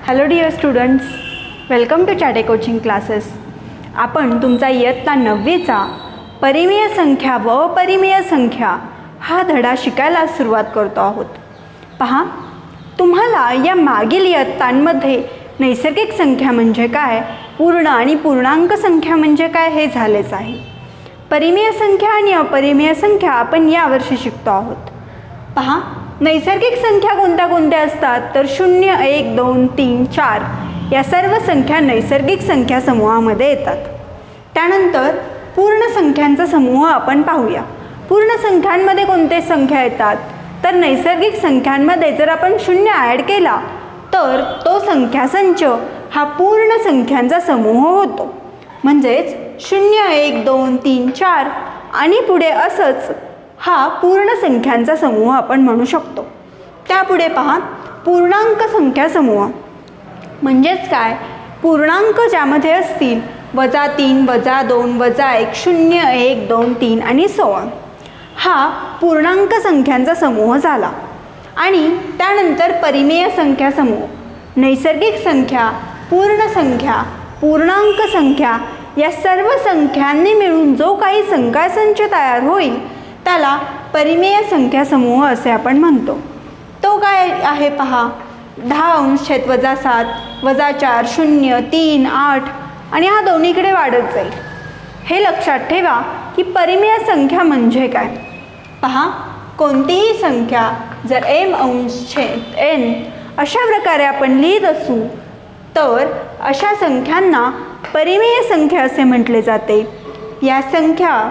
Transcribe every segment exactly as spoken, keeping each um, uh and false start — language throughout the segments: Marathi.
Hello dear students, welcome to Chate coaching classes. आपण तुमचा इयत्ता नववीचा परिमेय संख्या व अपरिमेय संख्या हा धडा शिकायला सुरुवात करतो आहोत. पहा, तुम्हाला या मागील इयत्तांमध्ये नैसर्गिक संख्या म्हणजे काय, पूर्ण आणि पूर्णांक संख्या म्हणजे काय हे झालेच आहे. परिमेय संख्या आणि अपरिमेय संख्या आपण यावर्षी शिकतो आहोत. पहा, नैसर्गिक संख्या कोणत्या कोणत्या असतात तर शून्य, एक, दोन, तीन, चार या सर्व संख्या नैसर्गिक संख्या समूहामध्ये येतात. त्यानंतर पूर्ण संख्यांचा समूह आपण पाहूया. पूर्ण संख्यांमध्ये कोणते संख्या येतात तर नैसर्गिक संख्यांमध्ये जर आपण शून्य ॲड केला तर तो संख्या संच हा पूर्ण संख्यांचा समूह होतो. म्हणजेच शून्य, एक, दोन, तीन, चार आणि पुढे असंच हा पूर्ण संख्यांचा समूह आपण म्हणू शकतो. त्यापुढे पहा, पूर्णांक संख्या समूह म्हणजेच काय, पूर्णांक ज्यामध्ये असतील वजा तीन, वजा दोन, वजा एक, शून्य, एक, दोन, तीन आणि सो ऑन, हा पूर्णांक संख्यांचा समूह झाला. आणि त्यानंतर परिमेय संख्या समूह, नैसर्गिक संख्या, पूर्ण संख्या, पूर्णांक संख्या या सर्व संख्यांनी मिळून जो काही संख्यासंच तयार होईल त्याला परिमेय संख्या समूह असे आपण म्हणतो. तो काय आहे पहा, दहा अंश छेद वजा सात, वजा चार, शून्य, तीन, आठ आणि हा दोन्हीकडे वाढत जाईल. हे लक्षात ठेवा की परिमेय संख्या म्हणजे काय. पहा, कोणतीही संख्या जर एम अंश छेद एन अशा प्रकारे आपण लिहित असू तर अशा संख्यांना परिमेय संख्या असे म्हटले जाते. या संख्या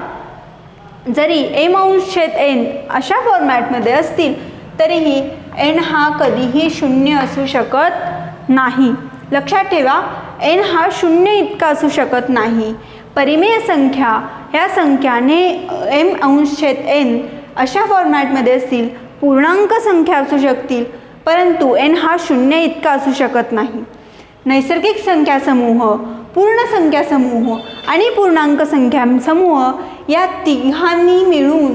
जरी एम अंश छेद एन अशा फॉर्मॅटमध्ये असतील तरीही एन हा कधीही शून्य असू शकत नाही. लक्षात ठेवा, एन हा शून्य इतका असू शकत नाही. परिमेय संख्या ह्या संख्याने एम अंश छेद एन अशा फॉर्मॅटमध्ये असतील, पूर्णांक संख्या असू शकतील, परंतु एन हा शून्य इतका असू शकत नाही. नैसर्गिक संख्या समूह, पूर्ण संख्या समूह आणि पूर्णांक संख्या समूह या तिघांनी मिळून,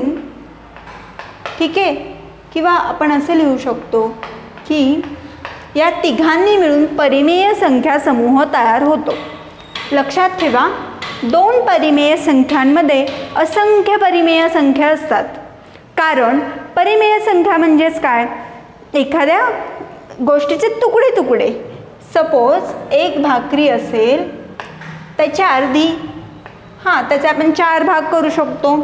ठीक आहे, किंवा आपण असे लिहू शकतो की या तिघांनी मिळून परिमेय संख्या समूह तयार होतो. लक्षात ठेवा, दोन परिमेय संख्यांमध्ये असंख्य परिमेय संख्या असतात. कारण परिमेय संख्या म्हणजेच काय, एखाद्या गोष्टीचे तुकडे तुकडे, सपोज एक भाकरी असेल त्याच्या अर्धी, हां त्याचे आपण चार भाग करू शकतो.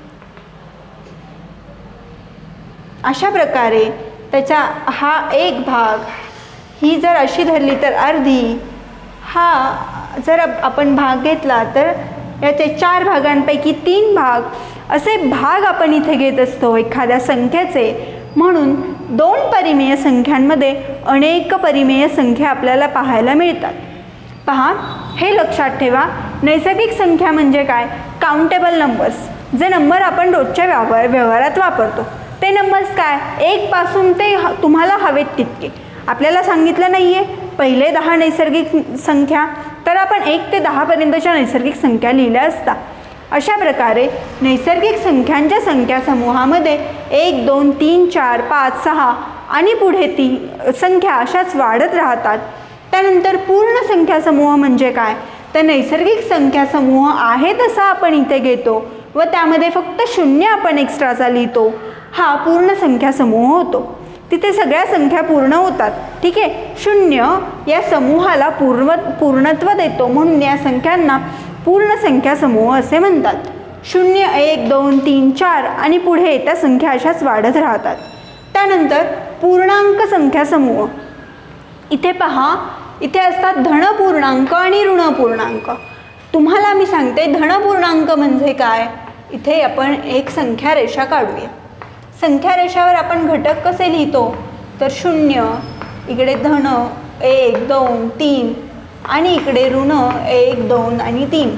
अशा प्रकारे त्याचा हा एक भाग, ही जर अशी धरली तर अर्धी, हा जर आपण भाग घेतला तर याचे चार भागांपैकी तीन भाग असे भाग आपण इथे घेत असतो एखाद्या संख्येचे. म्हणून दोन परिमेय संख्यांमध्ये अनेक परिमेय संख्या आपल्याला पाहायला मिळतात. पहा, हे लक्षात ठेवा, नैसर्गिक संख्या म्हणजे काय, काउंटेबल नंबर्स, जे नंबर आपण रोजच्या व्यवहार व्यवहारात वापरतो ते नंबर्स काय, एक पासून ते तुम्हाला हवेत तितके. आपल्याला सांगितलं नाही आहे पहिले दहा नैसर्गिक संख्या, तर आपण एक ते दहापर्यंतच्या नैसर्गिक संख्या लिहिल्या असता. अशा प्रकारे नैसर्गिक संख्यांच्या संख्या समूहामध्ये एक, दोन, तीन, चार, पाच, सहा आणि पुढे ती संख्या अशाच वाढत राहतात. त्यानंतर पूर्ण संख्या समूह म्हणजे काय, तर नैसर्गिक संख्या समूह आहे तसा आपण इथे घेतो व त्यामध्ये फक्त शून्य आपण एक्स्ट्राचा लिहितो, हा पूर्ण संख्या समूह होतो. तिथे सगळ्या संख्या पूर्ण होतात. ठीक आहे, शून्य या समूहाला पूर्ण पूर्णत्व देतो म्हणून या संख्यांना पूर्ण संख्या समूह असे म्हणतात. शून्य, एक, दोन, तीन, चार आणि पुढे त्या संख्या अशाच वाढत राहतात. त्यानंतर पूर्णांक संख्या समूह, इथे पहा, इथे असतात धनपूर्णांक आणि ऋणपूर्णांक. तुम्हाला मी सांगते धनपूर्णांक म्हणजे काय. इथे आपण एक संख्या रेषा काढूया. संख्या रेषावर आपण घटक कसे लिहितो तर शून्य, इकडे धन एक, दोन, तीन आणि इकडे ऋण एक, दोन आणि तीन.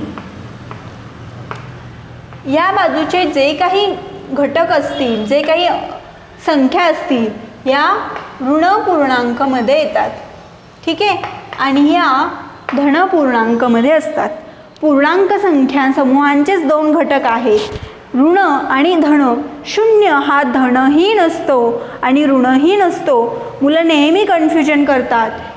या बाजूचे जे काही घटक असतील, जे काही संख्या असतील या ऋणपूर्णांकमध्ये येतात. ठीक आहे, आणि या धनपूर्णांकमध्ये असतात. पूर्णांक संख्या समूहांचेच दोन घटक आहेत, ऋण आणि धन. शून्य हा धनही नसतो आणि ऋणही नसतो. मुलं नेहमी कन्फ्युजन करतात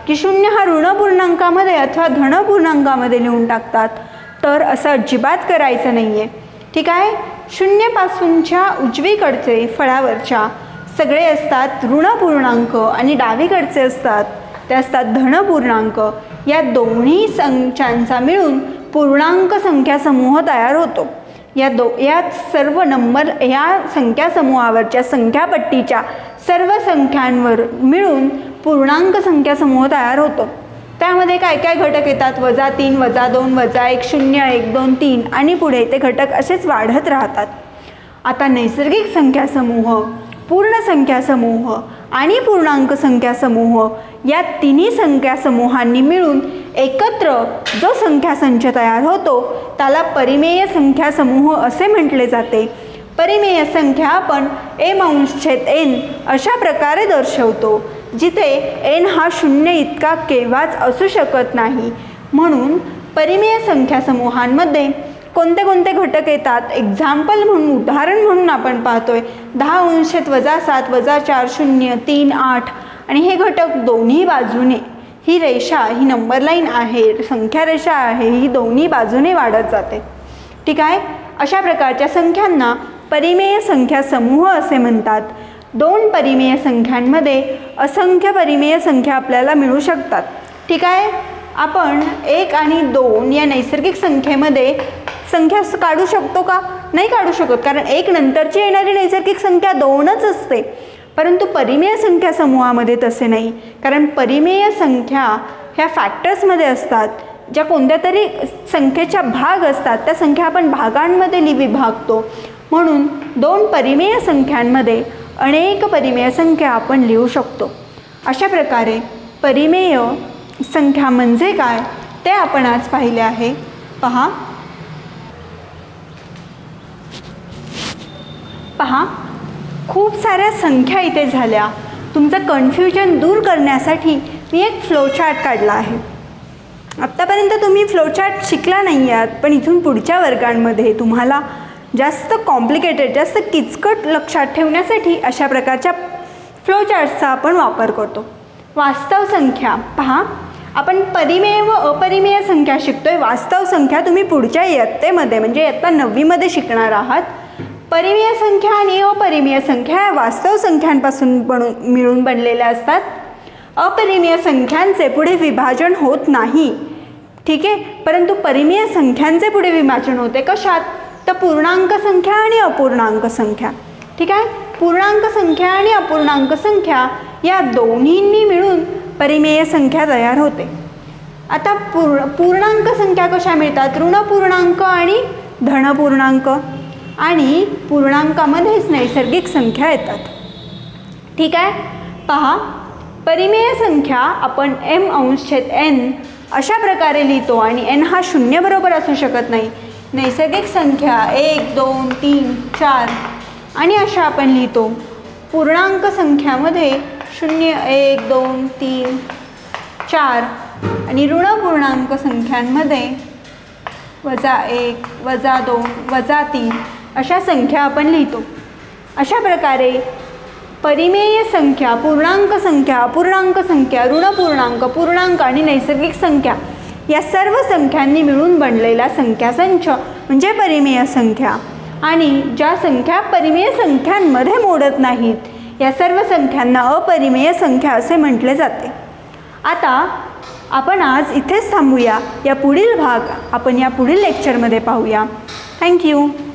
की शून्य हा ऋण पूर्णांकामध्ये अथवा धन पूर्णांकामध्ये लिहून टाकतात, तर असं अजिबात करायचं नाही आहे. ठीक आहे. शून्यपासूनच्या उजवीकडचे फळावरच्या सगळे असतात ऋण पूर्णांक आणि डावीकडचे असतात ते असतात धन पूर्णांक. या दोन्ही संख्यांचा मिळून पूर्णांक संख्या समूह तयार होतो. या दो यात सर्व नंबर या संख्या समूहावरच्या संख्यापट्टीच्या सर्व संख्यांवर मिळून पूर्णांक संख्या समूह तयार होतो. त्यामध्ये काय काय घटक येतात? वजा तीन, वजा दोन, वजा एक, शून्य, एक, दोन, तीन आणि पुढे ते घटक असेच वाढत राहतात. आता नैसर्गिक संख्या समूह, पूर्ण संख्या समूह आणि पूर्णांक संख्या समूह या तिन्ही संख्या समूहांनी मिळून एकत्र जो संख्या संच तयार होतो त्याला परिमेय संख्या समूह असे म्हटले जाते. परिमेय संख्या आपण एम अंश छेद एन अशा प्रकारे दर्शवतो, जिथे एन हा शून्य इतका केव्हाच असू शकत नाही. म्हणून परिमेय संख्या समूहांमध्ये कोणते कोणते घटक येतात? एक्झाम्पल म्हणून, उदाहरण म्हणून आपण पाहतोय दहा अंश छेद वजा सात, वजा चार, शून्य, तीन, आठ आणि हे घटक दोन्ही बाजूने, ही रेषा ही नंबर लाईन आहे, संख्या रेषा आहे, ही दोन्ही बाजूने वाढत जाते. ठीक आहे. अशा प्रकारच्या संख्यांना परिमेय संख्या समूह असे म्हणतात. दोन परिमेय संख्यांमध्ये असंख्य परिमेय संख्या आपल्याला मिळू शकतात. ठीक आहे. आपण एक आणि दोन या नैसर्गिक संख्येमध्ये संख्या काढू शकतो का? नाही काढू शकत, कारण एक नंतरची येणारी नैसर्गिक संख्या दोनच असते. परंतु परिमेय संख्या समूहामध्ये तसे नाही, कारण परिमेय संख्या ह्या फॅक्टर्समध्ये असतात. ज्या कोणत्या तरी संख्येच्या भाग असतात त्या संख्या आपण भागांमध्ये लि विभागतो. म्हणून दोन परिमेय संख्यांमध्ये अनेक परिमेय संख्या आपण लिहू शकतो. अशा प्रकारे परिमेय संख्या म्हणजे काय ते आपण आज पाहिले आहे. पहा पहा खूप साऱ्या संख्या इथे झाल्या. तुमचं कन्फ्युजन दूर करण्यासाठी मी एक फ्लोचार्ट काढला आहे. आत्तापर्यंत तुम्ही फ्लोचार्ट शिकला नाही आहात, पण इथून पुढच्या वर्गांमध्ये तुम्हाला जास्त कॉम्प्लिकेटेड, जास्त किचकट लक्षात ठेवण्यासाठी अशा प्रकारच्या फ्लोचार्ट्सचा आपण वापर करतो. वास्तव संख्या पहा, आपण परिमेय व अपरिमेय संख्या शिकतोय. वास्तव संख्या तुम्ही पुढच्या इयत्तेमध्ये म्हणजे इयत्ता नववीमध्ये शिकणार आहात. परिमेय संख्या आणि अपरिमेय संख्या वास्तव संख्यांपासून बनून मिळून बनलेल्या असतात. अपरिमेय संख्यांचे पुढे विभाजन होत नाही. ठीक आहे. परंतु परिमेय संख्यांचे पुढे विभाजन होते. कशात? तर पूर्णांक संख्या आणि अपूर्णांक संख्या. ठीक आहे. पूर्णांक संख्या आणि अपूर्णांक संख्या या दोन्हींनी मिळून परिमेय संख्या तयार होते. आता पूर्ण पूर्णांक संख्या कशा मिळतात? ऋण पूर्णांक आणि धन पूर्णांक, आणि पूर्णांकामध्येच नैसर्गिक संख्या येतात. ठीक आहे. पहा, परिमेय संख्या आपण एम अंश छेद एन अशा प्रकारे लिहितो आणि एन हा शून्य बरोबर असू शकत नाही. नैसर्गिक संख्या एक, दोन, तीन, चार आणि अशा आपण लिहितो. पूर्णांक संख्यामध्ये शून्य, एक, दोन, तीन, चार आणि ऋण पूर्णांक संख्यांमध्ये वजा एक, वजा दोन, वजा तीन अशा संख्या आपण लिहितो. अशा प्रकारे परिमेय संख्या, पूर्णांक संख्या, अपूर्णांक संख्या, ऋण पूर्णांक, पूर्णांक आणि नैसर्गिक संख्या या सर्व संख्यांनी मिळून बनलेला संख्यासंच म्हणजे परिमेय संख्या. आणि ज्या संख्या परिमेय संख्यांमध्ये मोडत नाहीत या सर्व संख्यांना अपरिमेय संख्या असे म्हटले जाते. आता आपण आज इथेच थांबूया. या पुढील भाग आपण या पुढील लेक्चरमध्ये पाहूया. थँक्यू.